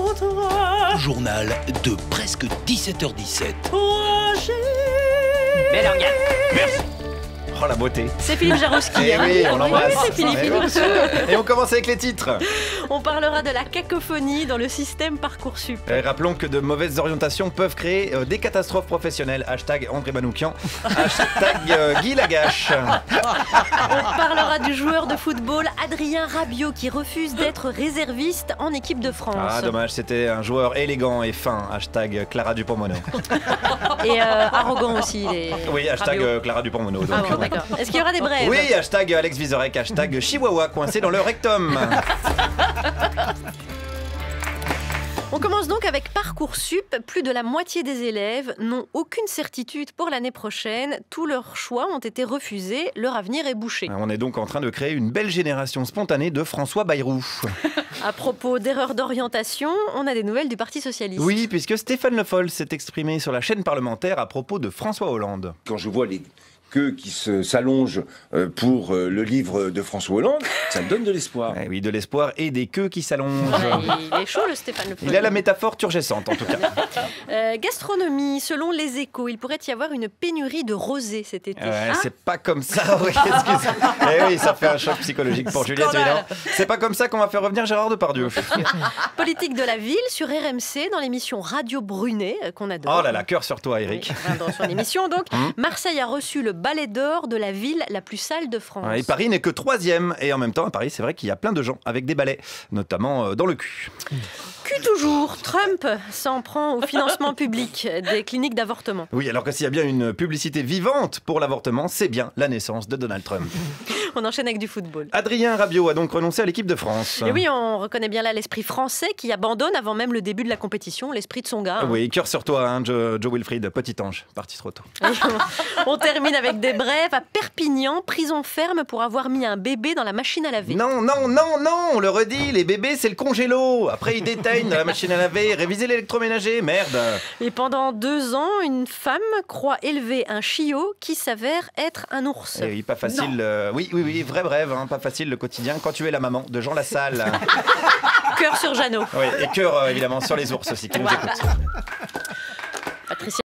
Journal de presque 17h17. Mais non, regarde. Merci. Oh la beauté. C'est Philippe Jarouski. Eh oui, on l'embrasse. Oui, c'est Philippe. Et on commence avec les titres. On parlera de la cacophonie dans le système Parcoursup. Rappelons que de mauvaises orientations peuvent créer des catastrophes professionnelles. Hashtag André Manoukian. Hashtag Guy Lagache. On parlera du joueur de football Adrien Rabiot qui refuse d'être réserviste en équipe de France. Ah dommage, c'était un joueur élégant et fin. Hashtag Clara Dupont-Mono. Et arrogant aussi. Oui, hashtag Clara Dupont-Mono. Ah bon, d'accord. Est-ce qu'il y aura des brèves? Oui, hashtag Alex Vizorek, hashtag Chihuahua coincé dans le rectum. On commence donc avec Parcoursup. Plus de la moitié des élèves n'ont aucune certitude pour l'année prochaine. Tous leurs choix ont été refusés. Leur avenir est bouché. On est donc en train de créer une belle génération spontanée de François Bayrou. À propos d'erreurs d'orientation, on a des nouvelles du Parti socialiste. Oui, puisque Stéphane Le Foll s'est exprimé sur la chaîne parlementaire à propos de François Hollande. Quand je vois les queues qui s'allongent pour le livre de François Hollande, ça me donne de l'espoir. Eh oui, de l'espoir et des queues qui s'allongent. Il est chaud le Stéphane Le Foll. Il a la métaphore turgescente en tout cas. Gastronomie, selon les Échos, il pourrait y avoir une pénurie de rosé cet été. C'est pas comme ça, oui, excusez. Eh oui, ça fait un choc psychologique pour Juliette, évidemment. C'est pas comme ça qu'on va faire revenir Gérard Depardieu. Politique de la ville sur RMC dans l'émission Radio Brunet qu'on adore. Oh là là, cœur sur toi, Eric. Oui, dans son émission donc. Marseille a reçu le balai d'or de la ville la plus sale de France. Et Paris n'est que 3e. Et en même temps, à Paris, c'est vrai qu'il y a plein de gens avec des balais, notamment dans le cul. Cul toujours, Trump s'en prend au financement public des cliniques d'avortement. Oui, alors que s'il y a bien une publicité vivante pour l'avortement, c'est bien la naissance de Donald Trump. On enchaîne avec du football. Adrien Rabiot a donc renoncé à l'équipe de France. Et oui, on reconnaît bien là l'esprit français qui abandonne avant même le début de la compétition, l'esprit de son gars. Oui, cœur sur toi, hein, Joe Wilfried, petit ange, parti trop tôt. On termine avec des brèves. À Perpignan, prison ferme pour avoir mis un bébé dans la machine à laver. Non, on le redit, les bébés c'est le congélo. Après ils déteignent dans la machine à laver, réviser l'électroménager, merde. Et pendant 2 ans, une femme croit élever un chiot qui s'avère être un ours. Et oui, pas facile. Oui, vrai brève, hein, pas facile le quotidien quand tu es la maman de Jean Lassalle. Cœur sur Jeannot. Oui, et cœur évidemment sur les ours aussi qui nous écoutent.